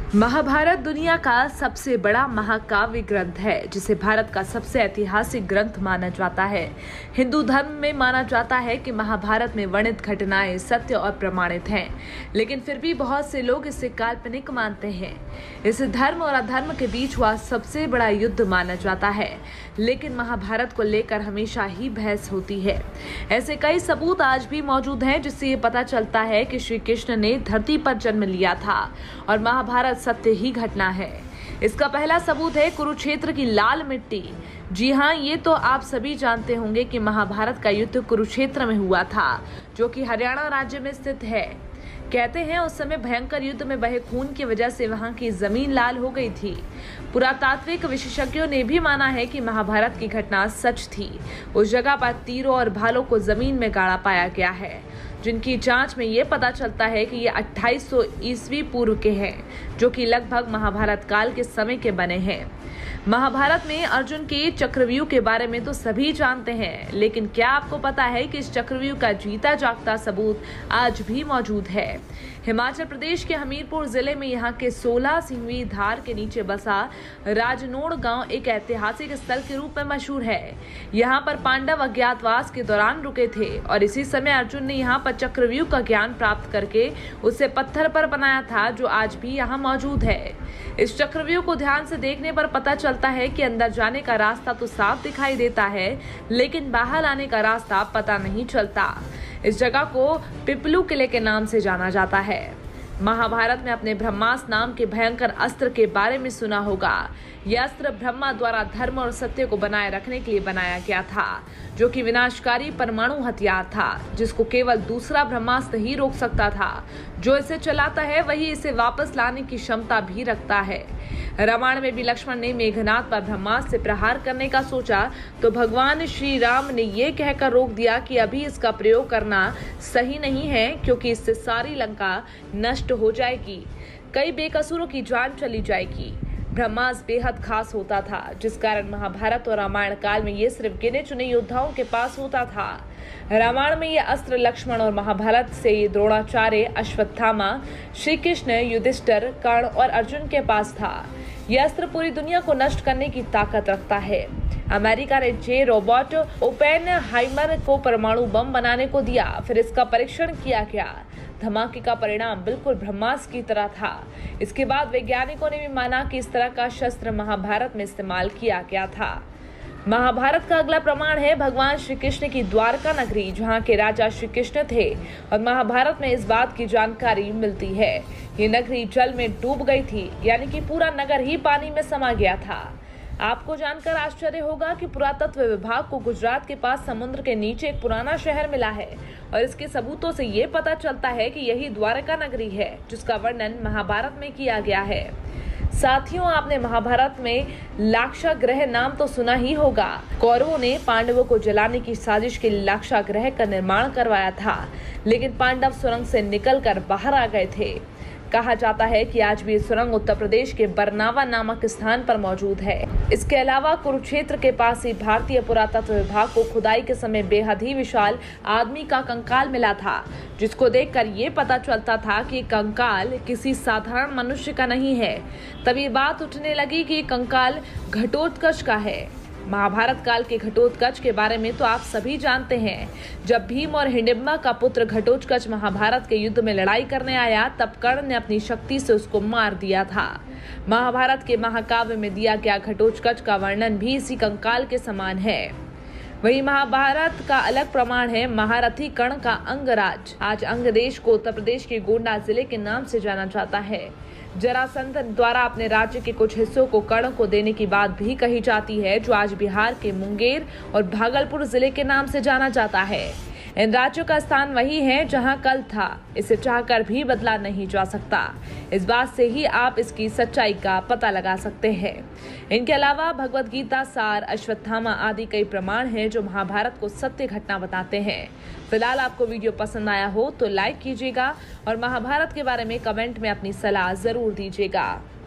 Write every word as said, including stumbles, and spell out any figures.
महाभारत दुनिया का सबसे बड़ा महाकाव्य ग्रंथ है, जिसे भारत का सबसे ऐतिहासिक ग्रंथ माना जाता है। हिंदू धर्म में माना जाता है कि महाभारत में वर्णित घटनाएं सत्य और प्रमाणित हैं, लेकिन फिर भी बहुत से लोग इसे काल्पनिक मानते हैं। इसे धर्म और अधर्म के बीच हुआ सबसे बड़ा युद्ध माना जाता है, लेकिन महाभारत को लेकर हमेशा ही बहस होती है। ऐसे कई सबूत आज भी मौजूद हैं, जिससे ये पता चलता है कि श्री कृष्ण ने धरती पर जन्म लिया था और महाभारत सत्य ही घटना है। इसका पहला सबूत है कुरुक्षेत्र की लाल मिट्टी। जी हाँ, ये तो आप सभी जानते होंगे कि महाभारत का युद्ध कुरुक्षेत्र में हुआ था, जो कि हरियाणा राज्य में स्थित है। कहते हैं उस समय भयंकर युद्ध में बहे खून की वजह से वहां की जमीन लाल हो गई थी। पुरातात्विक विशेषज्ञों ने भी माना है कि महाभारत की घटना सच थी। उस जगह पर तीरों और भालों को जमीन में गाड़ा पाया गया है, जिनकी जांच में ये पता चलता है कि ये अट्ठाईस सौ ईस्वी पूर्व के हैं, जो कि लगभग महाभारत काल के समय के बने हैं। महाभारत में अर्जुन के चक्रव्यूह के बारे में तो सभी जानते हैं, लेकिन क्या आपको पता है कि इस चक्रव्यूह का जीता जागता सबूत आज भी मौजूद है। हिमाचल प्रदेश के हमीरपुर जिले में यहाँ के सोलह सिंहवी धार के नीचे बसा राजनोड़ गांव एक ऐतिहासिक स्थल के रूप में मशहूर है। यहाँ पर पांडव अज्ञातवास के दौरान रुके थे और इसी समय अर्जुन ने यहाँ पर चक्रव्यूह का ज्ञान प्राप्त करके उसे पत्थर पर बनाया था, जो आज भी यहाँ मौजूद है। इस चक्रव्यूह को ध्यान से देखने पर पता चलता है कि अंदर जाने का रास्ता तो साफ दिखाई देता है, लेकिन बाहर आने का रास्ता पता नहीं चलता। इस जगह को पिपलू किले के नाम से जाना जाता है। महाभारत में अपने ब्रह्मास्त्र नाम के भयंकर अस्त्र के बारे में सुना होगा। यह अस्त्र ब्रह्मा द्वारा धर्म और सत्य को बनाए रखने के लिए बनाया गया था, जो कि विनाशकारी परमाणु हथियार था, जिसको केवल दूसरा ब्रह्मास्त्र ही रोक सकता था। जो इसे चलाता है वही इसे वापस लाने की क्षमता भी रखता है। रामायण में भी लक्ष्मण ने मेघनाद पर ब्रह्मास्त्र से प्रहार करने का सोचा, तो भगवान श्री राम ने यह कहकर रोक दिया कि अभी इसका प्रयोग करना सही नहीं है, क्योंकि इससे सारी लंका नष्ट हो जाएगी, कई बेकसूरों की जान चली जाएगी। ब्रह्मास्त्र बेहद खास होता था, जिस कारण महाभारत और रामायण काल में ये सिर्फ गिने चुने योद्धाओं के पास होता था। रामायण में यह अस्त्र लक्ष्मण और महाभारत से द्रोणाचार्य, अश्वत्थामा, श्री कृष्ण, युधिष्ठिर, कर्ण और अर्जुन के पास था। यह अस्त्र पूरी दुनिया को नष्ट करने की ताकत रखता है। अमेरिका ने जे रोबोट ओपेनहाइमर को परमाणु बम बनाने को दिया, फिर इसका परीक्षण किया गया। धमाके का परिणाम बिल्कुल ब्रह्मास्त्र की तरह था। इसके बाद वैज्ञानिकों ने भी माना कि इस तरह का शस्त्र महाभारत में इस्तेमाल किया गया था। महाभारत का अगला प्रमाण है भगवान श्री कृष्ण की द्वारका नगरी, जहाँ के राजा श्री कृष्ण थे, और महाभारत में इस बात की जानकारी मिलती है। ये नगरी जल में डूब गई थी, यानी कि पूरा नगर ही पानी में समा गया था। आपको जानकर आश्चर्य होगा कि पुरातत्व विभाग को गुजरात के पास समुद्र के नीचे एक पुराना शहर मिला है, और इसके सबूतों से ये पता चलता है कि यही द्वारका नगरी है, जिसका वर्णन महाभारत में किया गया है। साथियों, आपने महाभारत में लाक्षागृह नाम तो सुना ही होगा। कौरवों ने पांडवों को जलाने की साजिश के लिए लाक्षागृह का निर्माण करवाया था, लेकिन पांडव सुरंग से निकलकर बाहर आ गए थे। कहा जाता है कि आज भी सुरंग उत्तर प्रदेश के बरनावा नामक स्थान पर मौजूद है। इसके अलावा कुरुक्षेत्र के पास ही भारतीय पुरातत्व विभाग को खुदाई के समय बेहद ही विशाल आदमी का कंकाल मिला था, जिसको देखकर ये पता चलता था कि कंकाल किसी साधारण मनुष्य का नहीं है। तभी बात उठने लगी कि कंकाल घटोत्कच का है। महाभारत काल के घटोत्कच के बारे में तो आप सभी जानते हैं। जब भीम और हिडिंबा का पुत्र घटोत्कच महाभारत के युद्ध में लड़ाई करने आया, तब कर्ण ने अपनी शक्ति से उसको मार दिया था। महाभारत के महाकाव्य में दिया गया घटोत्कच का वर्णन भी इसी कंकाल के समान है। वही महाभारत का अलग प्रमाण है महारथी कर्ण का अंगराज। आज अंग देश को उत्तर प्रदेश के गोंडा जिले के नाम से जाना जाता है। जरासंध द्वारा अपने राज्य के कुछ हिस्सों को कर्ण को देने की बात भी कही जाती है, जो आज बिहार के मुंगेर और भागलपुर जिले के नाम से जाना जाता है। इन राज्यों का स्थान वही है जहां कल था। इसे चाहकर भी बदला नहीं जा सकता। इस बात से ही आप इसकी सच्चाई का पता लगा सकते हैं। इनके अलावा भगवत गीता, सार, अश्वत्थामा आदि कई प्रमाण हैं जो महाभारत को सत्य घटना बताते हैं। फिलहाल आपको वीडियो पसंद आया हो तो लाइक कीजिएगा और महाभारत के बारे में कमेंट में अपनी सलाह जरूर दीजिएगा।